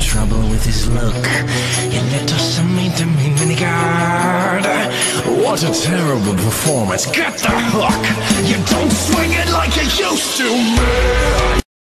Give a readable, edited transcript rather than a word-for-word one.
trouble with his look. You little semi guard. What a terrible performance. Get the hook. You don't swing it like you used to, man.